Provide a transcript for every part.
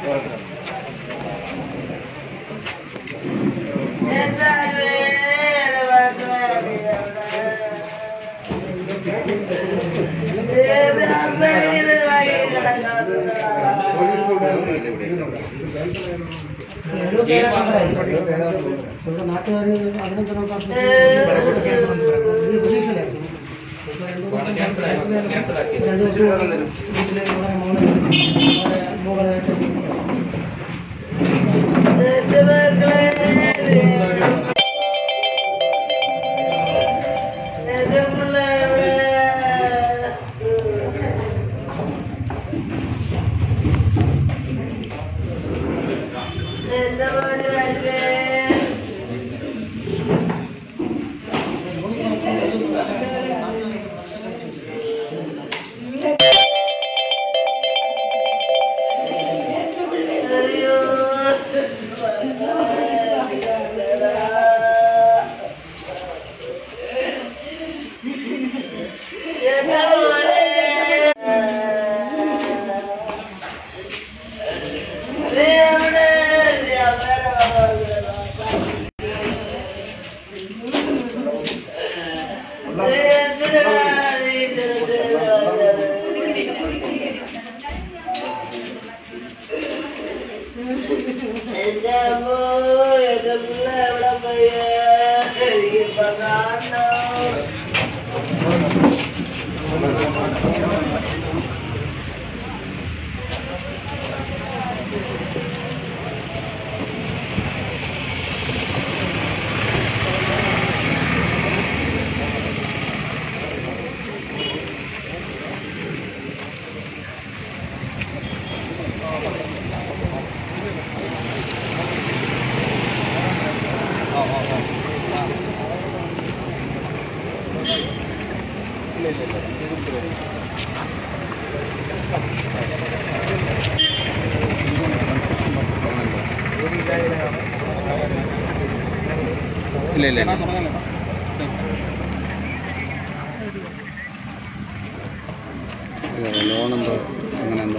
ലോണെന്തോ അങ്ങനെ എന്തോ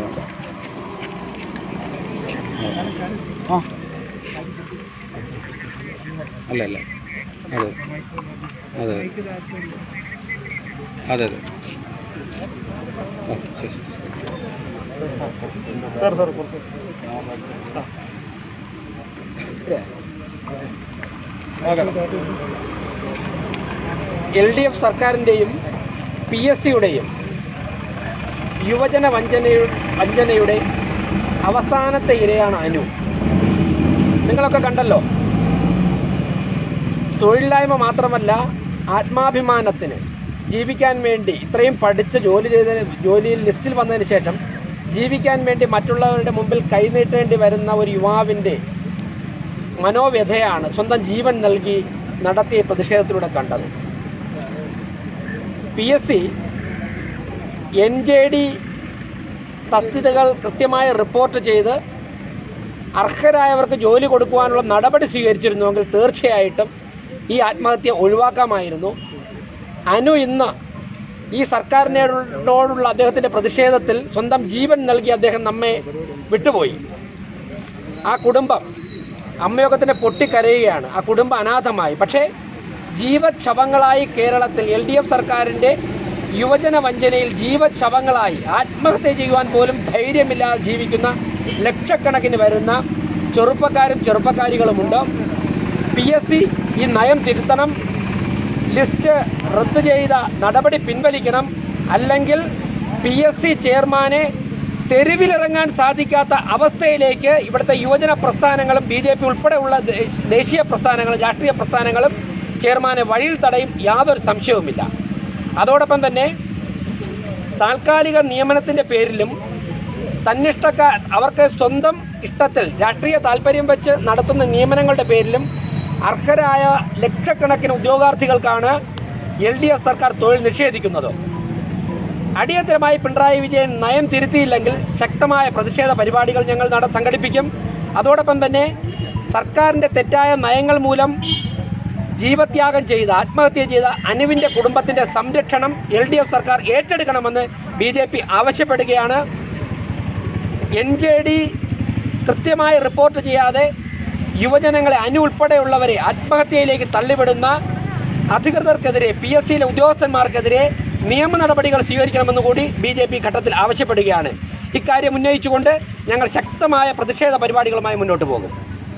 ആ അല്ല അല്ല അതെ അതെ അതെ അതെ ആ ശരി സാർ സാർ LDF സർക്കാരിൻ്റെയും PSCയുടെയും യുവജന വഞ്ചനയുടെ അവസാനത്തെ ഇരയാണ് അനു. നിങ്ങളൊക്കെ കണ്ടല്ലോ, തൊഴിലില്ലായ്മ മാത്രമല്ല ആത്മാഭിമാനത്തിന് ജീവിക്കാൻ വേണ്ടി ഇത്രയും പഠിച്ച് ജോലിയിൽ ലിസ്റ്റിൽ വന്നതിന് ശേഷം ജീവിക്കാൻ വേണ്ടി മറ്റുള്ളവരുടെ മുമ്പിൽ കൈനീട്ടേണ്ടി വരുന്ന ഒരു യുവാവിൻ്റെ മനോവ്യഥയാണ് സ്വന്തം ജീവൻ നൽകി നടത്തിയ പ്രതിഷേധത്തിലൂടെ കണ്ടത്. PSC NJD തസ്തികകൾ കൃത്യമായി റിപ്പോർട്ട് ചെയ്ത് അർഹരായവർക്ക് ജോലി കൊടുക്കുവാനുള്ള നടപടി സ്വീകരിച്ചിരുന്നുവെങ്കിൽ തീർച്ചയായിട്ടും ഈ ആത്മഹത്യ ഒഴിവാക്കാമായിരുന്നു. അനു ഇന്ന് ഈ സർക്കാരിനോടുള്ള അദ്ദേഹത്തിൻ്റെ പ്രതിഷേധത്തിൽ സ്വന്തം ജീവൻ നൽകി അദ്ദേഹം നമ്മെ വിട്ടുപോയി. ആ കുടുംബം അമ്മയൊക്കെ തന്നെ പൊട്ടിക്കരയുകയാണ്. ആ കുടുംബം അനാഥമായി. പക്ഷേ ജീവക്ഷവങ്ങളായി കേരളത്തിൽ LDF സർക്കാരിൻ്റെ യുവജന വഞ്ചനയിൽ ജീവക്ഷവങ്ങളായി ആത്മഹത്യ ചെയ്യുവാൻ പോലും ധൈര്യമില്ലാതെ ജീവിക്കുന്ന ലക്ഷക്കണക്കിന് വരുന്ന ചെറുപ്പക്കാരികളുമുണ്ട്. PSC ഈ നയം തിരുത്തണം, ലിസ്റ്റ് റദ്ദ് ചെയ്ത നടപടി പിൻവലിക്കണം, അല്ലെങ്കിൽ PSC ചെയർമാനെ തെരുവിലിറങ്ങാൻ സാധിക്കാത്ത അവസ്ഥയിലേക്ക് ഇവിടുത്തെ യുവജന പ്രസ്ഥാനങ്ങളും BJP ഉൾപ്പെടെയുള്ള ദേശീയ പ്രസ്ഥാനങ്ങളും രാഷ്ട്രീയ പ്രസ്ഥാനങ്ങളും ചെയർമാനെ വഴിയിൽ തടയും, യാതൊരു സംശയവുമില്ല. അതോടൊപ്പം തന്നെ താൽക്കാലിക നിയമനത്തിൻ്റെ പേരിലും അവർക്ക് സ്വന്തം ഇഷ്ടത്തിൽ രാഷ്ട്രീയ താൽപ്പര്യം വെച്ച് നടത്തുന്ന നിയമനങ്ങളുടെ പേരിലും അർഹരായ ലക്ഷക്കണക്കിന് ഉദ്യോഗാർത്ഥികൾക്കാണ് LDF സർക്കാർ തൊഴിൽ നിഷേധിക്കുന്നത്. അടിയന്തരമായി പിണറായി വിജയൻ നയം തിരുത്തിയില്ലെങ്കിൽ ശക്തമായ പ്രതിഷേധ പരിപാടികൾ ഞങ്ങൾ സംഘടിപ്പിക്കും. അതോടൊപ്പം തന്നെ സർക്കാരിൻ്റെ തെറ്റായ നയങ്ങൾ മൂലം ജീവത്യാഗം ചെയ്ത ആത്മഹത്യ ചെയ്ത അനുവിൻ്റെ കുടുംബത്തിൻ്റെ സംരക്ഷണം LDF സർക്കാർ ഏറ്റെടുക്കണമെന്ന് BJP ആവശ്യപ്പെടുകയാണ്. NJD കൃത്യമായി റിപ്പോർട്ട് ചെയ്യാതെ യുവജനങ്ങളെ ഉൾപ്പെടെയുള്ളവരെ ആത്മഹത്യയിലേക്ക് തള്ളിവിടുന്ന അധികൃതർക്കെതിരെ PSCയിലെ ഉദ്യോഗസ്ഥന്മാർക്കെതിരെ നിയമ നടപടികൾ സ്വീകരിക്കണമെന്ന് കൂടി BJP ഘട്ടത്തിൽ ആവശ്യപ്പെടുകയാണ്. ഇക്കാര്യം ഉന്നയിച്ചുകൊണ്ട് ഞങ്ങൾ ശക്തമായ പ്രതിഷേധ പരിപാടികളുമായി മുന്നോട്ട് പോകും.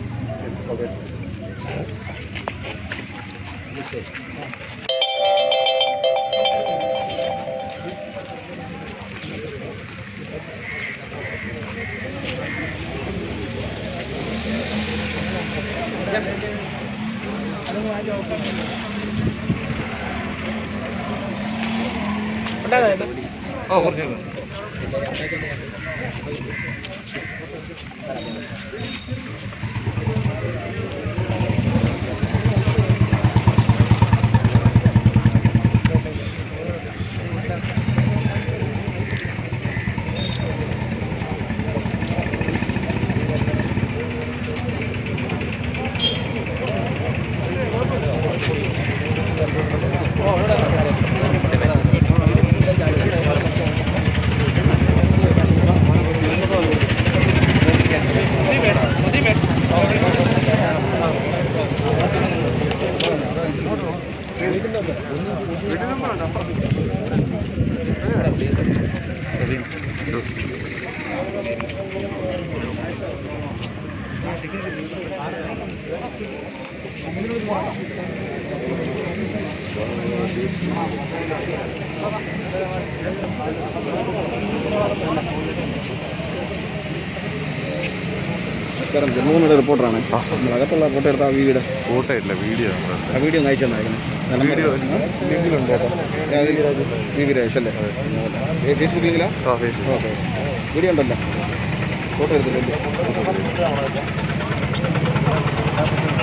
ജന്മഭൂമിയുടെ റിപ്പോർട്ടറാണ്. അകത്തുള്ള ഫോട്ടോ എടുത്ത ഫോട്ടോ ഇല്ല, വീഡിയോ വീഡിയോ ഒന്ന് അയച്ചു തന്നായിരുന്നു. V Rajesh അല്ലേ? ഫേസ്ബുക്കിലെങ്കിലാ? ഓക്കെ. വീഡിയോ ഉണ്ടല്ലോ, ഫോട്ടോ എടുത്തില്ലല്ലോ.